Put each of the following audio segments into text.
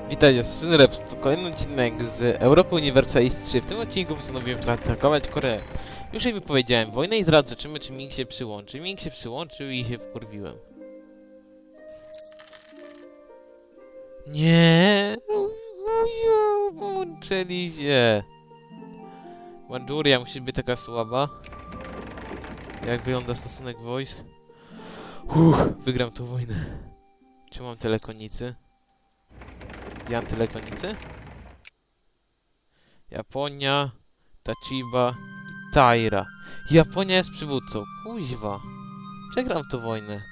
Witajcie, Syn Reps, to kolejny odcinek z Europy Universalis 3. W tym odcinku postanowiłem zaatakować Koreę. Już jej wypowiedziałem wojnę i zaraz zobaczymy, czy Ming się przyłączy. Ming się przyłączył i się wkurwiłem. Nie, połączyli się. Mandżuria musi być taka słaba. Jak wygląda stosunek wojsk? Wygram tą wojnę. Czy mam tyle konnicy? Ja mam tyle konnicy? Japonia, Tachiba i Taira. Japonia jest przywódcą. Kuźwa. Przegram tę wojnę.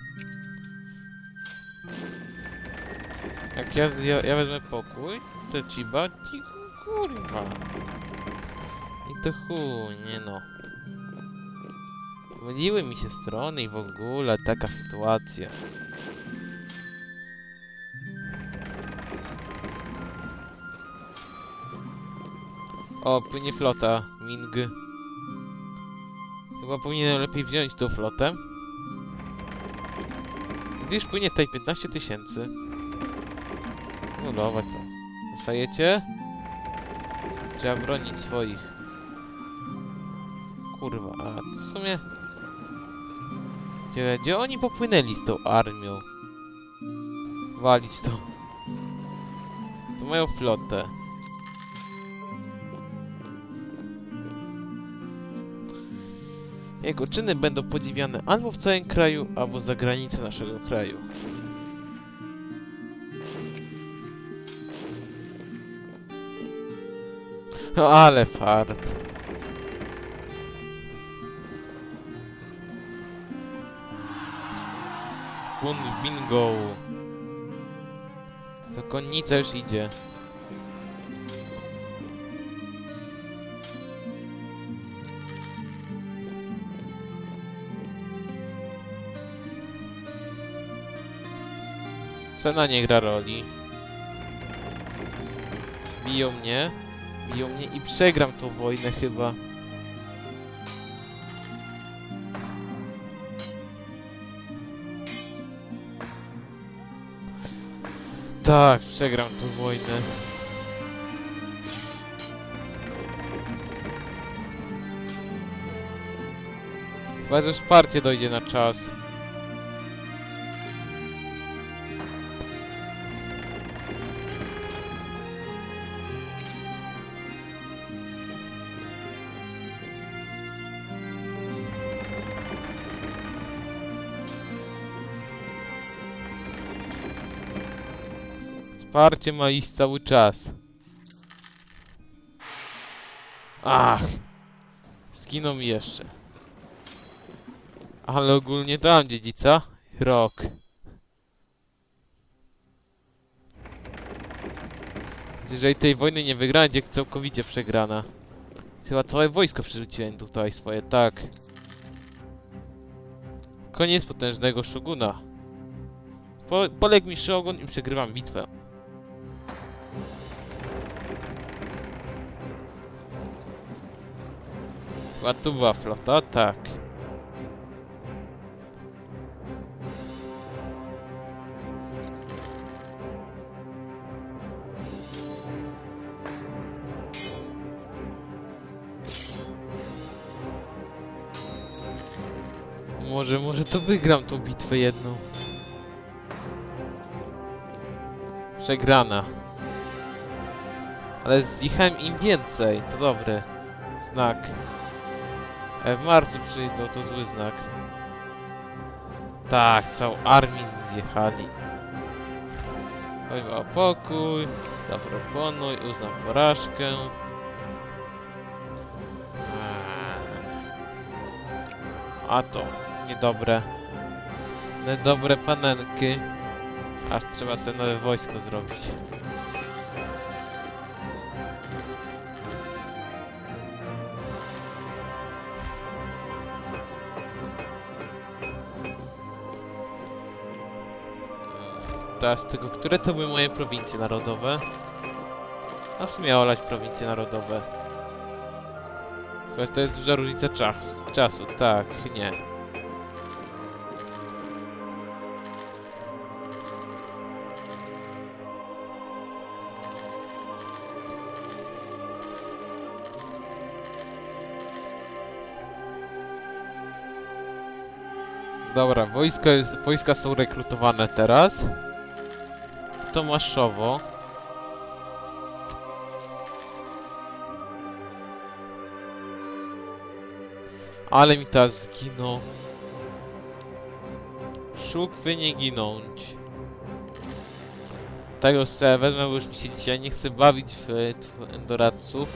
Jak ja wezmę pokój, Tachiba, kurwa. I to chuj, nie no. Myliły mi się strony i w ogóle taka sytuacja. O, płynie flota, Ming. Chyba powinienem lepiej wziąć tą flotę. Gdyż płynie tutaj 15 000. No dobra, to. Zostajecie? Trzeba bronić swoich. Kurwa, a w sumie... Gdzie oni popłynęli z tą armią? Walić to. To mają flotę. Jego czyny będą podziwiane albo w całym kraju, albo za granicę naszego kraju. No ale fart. Kund bingo. To konnica już idzie. Cena nie gra roli. Biją mnie i przegram tą wojnę chyba. Tak, przegram tą wojnę. Chyba, że wsparcie dojdzie na czas. Wsparcie ma iść cały czas. Ach! Zginął mi jeszcze. Ale ogólnie dam dziedzica. Rok. Jeżeli tej wojny nie wygrałem, będzie całkowicie przegrana. Chyba całe wojsko przerzuciłem tutaj swoje, tak. Koniec potężnego szoguna. Poległ mi szogun i przegrywam bitwę. A tu była flota? Tak. Może to wygram tą bitwę jedną. Przegrana. Ale zjechałem im więcej. To dobry znak. W marcu przyjdą, to zły znak. Tak, całą armię zjechali. Chodźmy o pokój. Zaproponuj, uznam porażkę. A to niedobre. Niedobre panenki. Aż trzeba sobie nowe wojsko zrobić. Teraz tylko, które to były moje prowincje narodowe? A w sumie olać prowincje narodowe. To jest duża różnica czasu, tak, nie. Dobra, wojska są rekrutowane teraz. Tomaszowo. Ale mi teraz zginą. Szukwy nie ginąć. Tego sobie wezmę, bo już mi się dzisiaj nie chcę bawić w doradców.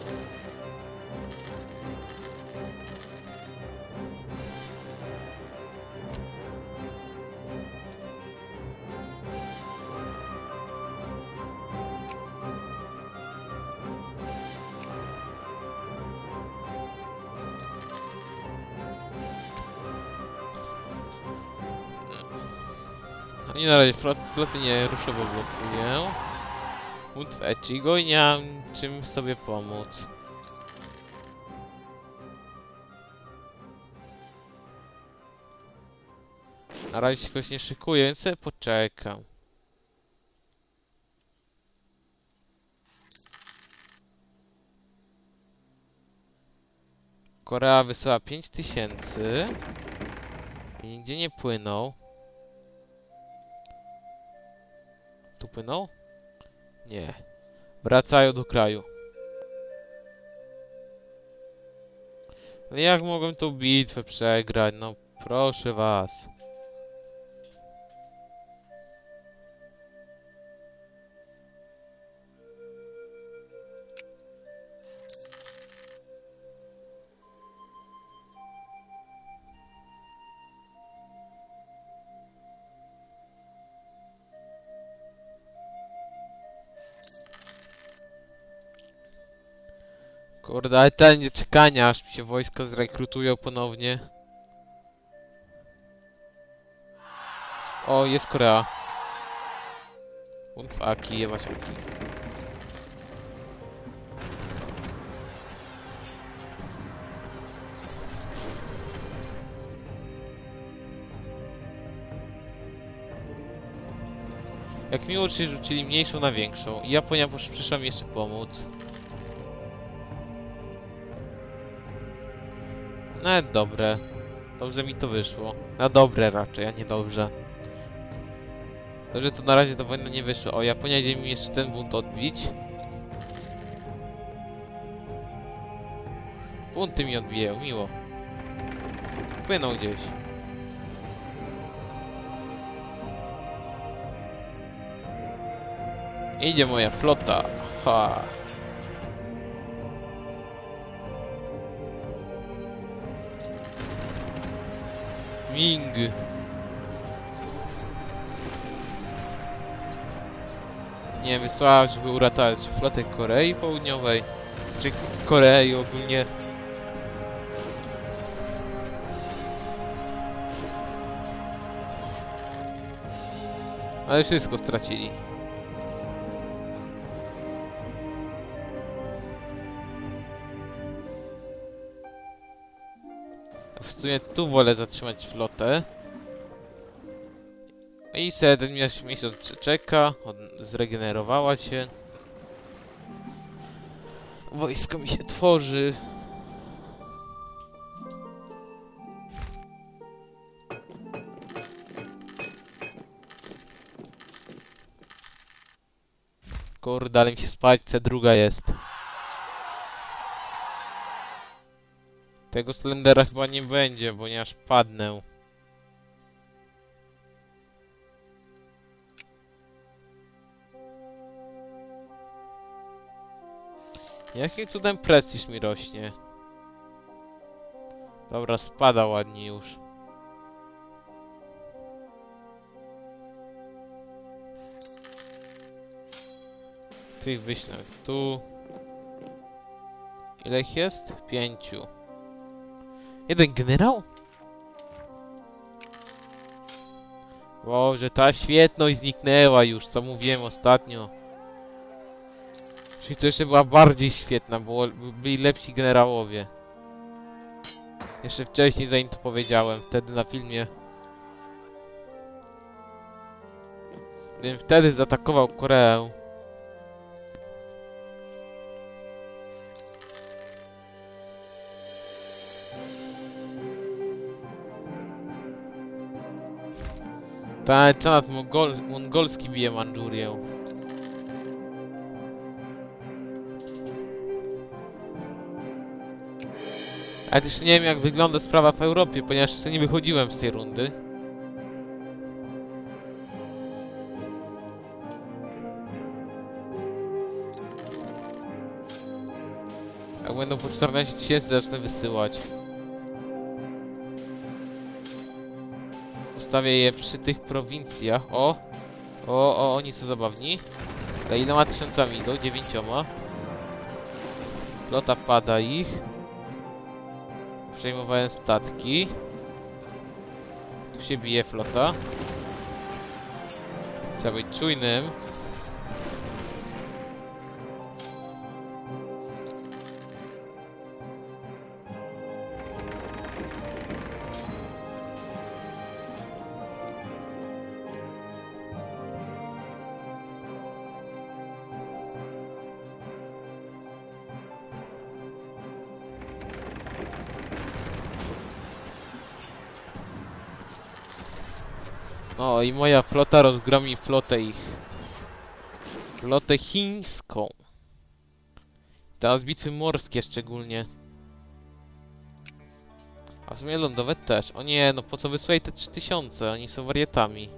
I na razie floty nie ruszowo blokuję. Bunt w Echigo i nie mam czym sobie pomóc. Na razie się jakoś nie szykuję, więc sobie poczekam. Korea wysyła 5000 i nigdzie nie płynął. Tu płyną? Nie. Wracają do kraju. No jak mogłem tą bitwę przegrać? No proszę was. Kurde, ale ten nie czekania, aż mi się wojska zrekrutują ponownie. O, jest Korea. Bunt w Aki, jebać Aki. Jak miło, że rzucili mniejszą na większą. I Japonia przyszła mi jeszcze pomóc. Nawet dobre. Dobrze mi to wyszło. Na dobre raczej, a nie dobrze. To, że to na razie to wojna nie wyszło. O, Japonia idzie mi jeszcze ten bunt odbić. Bunty mi odbijają, miło. Płyną gdzieś. Idzie moja flota. Ha. Ming. Nie, wysłała, żeby uratować flotę Korei Południowej. Czy Korei ogólnie. Ale wszystko stracili. W sumie tu wolę zatrzymać flotę. I sobie ten miesiąc czeka, zregenerowała się. Wojsko mi się tworzy. Kurde, ale mi się spać, C2 jest. Tego Slendera chyba nie będzie, ponieważ padnę. Jakim cudem prestiż mi rośnie? Dobra, spada ładnie już. Tych wyślę tu. Ile ich jest? 5. Jeden generał? Boże, ta świetność zniknęła już, co mówiłem ostatnio. Czyli to jeszcze była bardziej świetna, bo byli lepsi generałowie. Jeszcze wcześniej, zanim to powiedziałem, wtedy na filmie. Gdybym wtedy zaatakował Koreę. Ta czanat mongolski bije Mandżurię. Ale też nie wiem, jak wygląda sprawa w Europie, ponieważ jeszcze nie wychodziłem z tej rundy. Jak będą po 14 tysięcy, zacznę wysyłać. Ustawię je przy tych prowincjach. O, oni są zabawni. Ale iloma tysiącami idą? 9. Flota pada ich. Przejmowałem statki. Tu się bije flota. Trzeba być czujnym. No i moja flota rozgromi flotę ich. Flotę chińską. Teraz bitwy morskie szczególnie. A w sumie lądowe też. O nie, no po co wysłać te 3000? Oni są wariatami.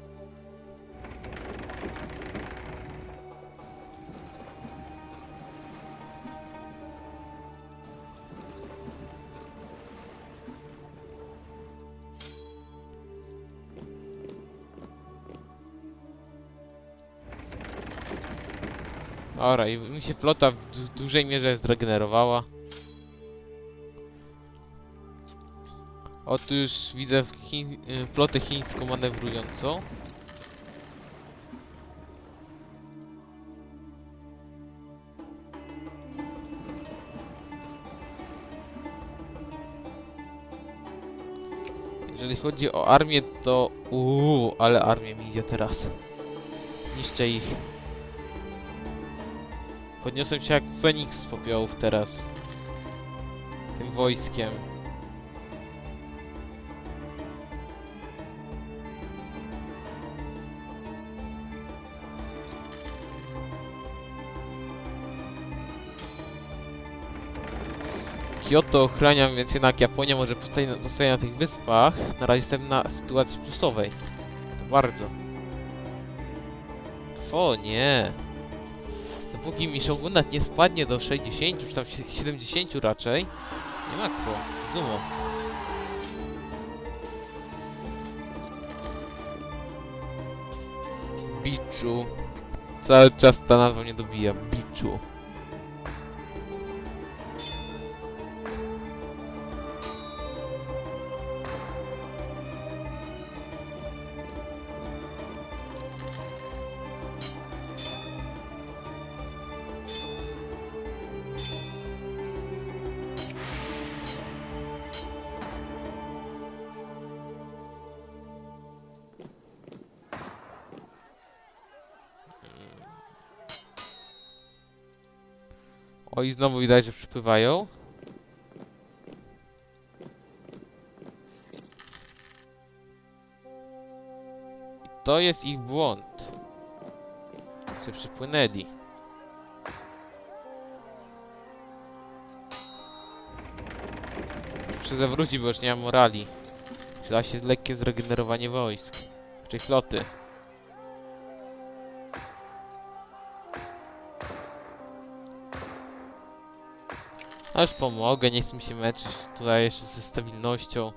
Dobra, i mi się flota w dużej mierze zregenerowała. O, tu już widzę flotę chińską manewrującą. Jeżeli chodzi o armię, to... ale armia mi idzie teraz. Niszczę ich. Podniosłem się jak Feniks z popiołów teraz. Tym wojskiem. Kyoto ochraniam, więc jednak Japonia może pozostaje na tych wyspach. Na razie jestem na sytuacji plusowej. To bardzo. O nie. Dopóki mi shogunat nie spadnie do 60, czy tam 70 raczej, nie ma kwo. Zumo. Biczu. Cały czas ta nazwa mnie dobija. Biczu. O, i znowu widać, że przypływają. I to jest ich błąd. Że przypłynęli. Muszę zawrócić, bo już nie mam morali. Przyda się lekkie zregenerowanie wojsk. Czy floty. Aż pomogę, nie chcę mi się męczyć tutaj jeszcze ze stabilnością.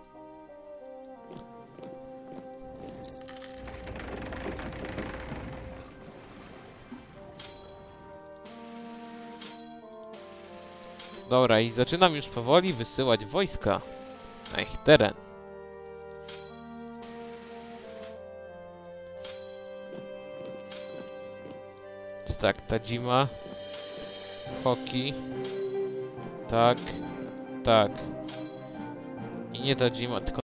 Dobra, i zaczynam już powoli wysyłać wojska na ich teren. Tak, Tajima, Hoki. Tak, tak. I nie Tajima, tylko